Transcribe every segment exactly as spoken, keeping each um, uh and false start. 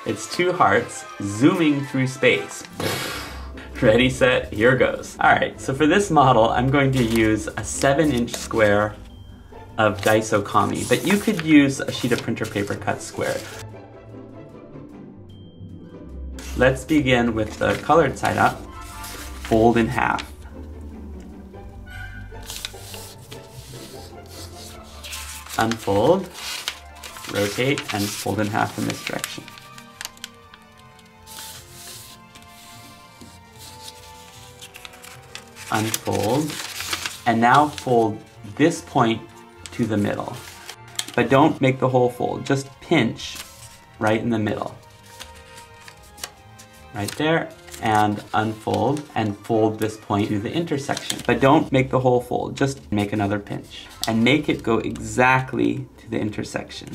It's two hearts zooming through space. Ready, set, here goes. All right, so for this model, I'm going to use a seven inch square of Origami, but you could use a sheet of printer paper cut square. Let's begin with the colored side up. Fold in half. Unfold, rotate, and fold in half in this direction. Unfold, and now fold this point to the middle. But don't make the whole fold, just pinch right in the middle. Right there, and unfold, and fold this point to the intersection. But don't make the whole fold, just make another pinch. And make it go exactly to the intersection.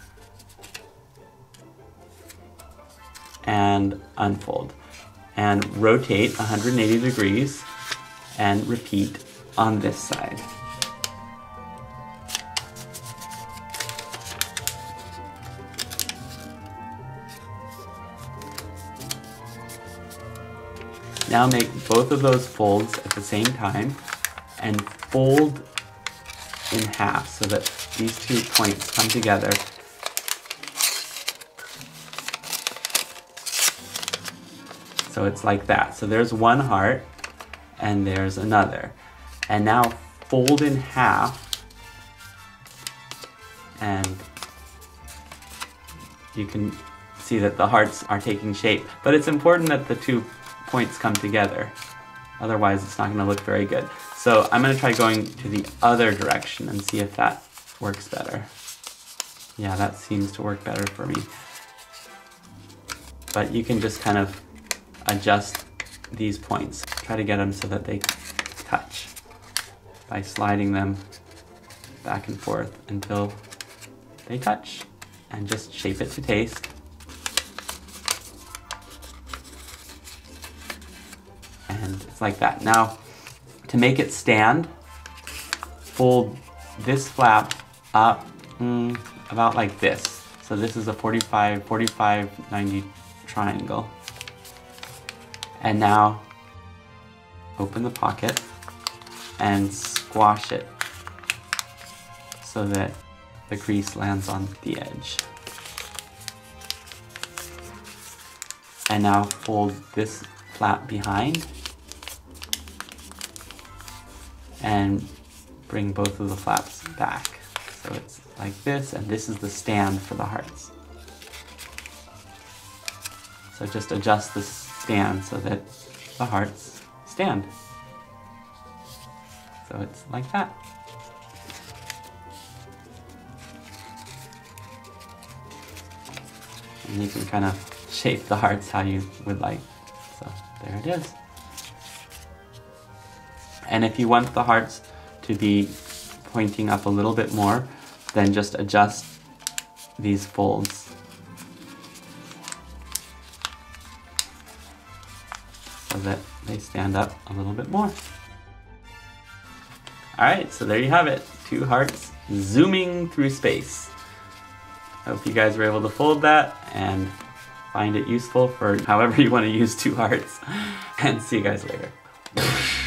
And unfold. And rotate one hundred eighty degrees, and repeat on this side. Now make both of those folds at the same time and fold in half so that these two points come together. So it's like that. So there's one heart and there's another. And now fold in half, and you can see that the hearts are taking shape. But it's important that the two points come together. Otherwise it's not going to look very good. So I'm going to try going to the other direction and see if that works better. Yeah, that seems to work better for me. But you can just kind of adjust these points. Try to get them so that they touch by sliding them back and forth until they touch. And just shape it to taste. And it's like that. Now, to make it stand, fold this flap up mm, about like this. So this is a forty-five, forty-five, ninety triangle. And now, open the pocket and squash it so that the crease lands on the edge. And now fold this flap behind and bring both of the flaps back. So it's like this, and this is the stand for the hearts. So just adjust the stand so that the hearts stand. So it's like that. And you can kind of shape the hearts how you would like. So there it is. And if you want the hearts to be pointing up a little bit more, then just adjust these folds so that they stand up a little bit more. Alright, so there you have it. Two hearts zooming through space. I hope you guys were able to fold that and find it useful for however you want to use two hearts. And see you guys later.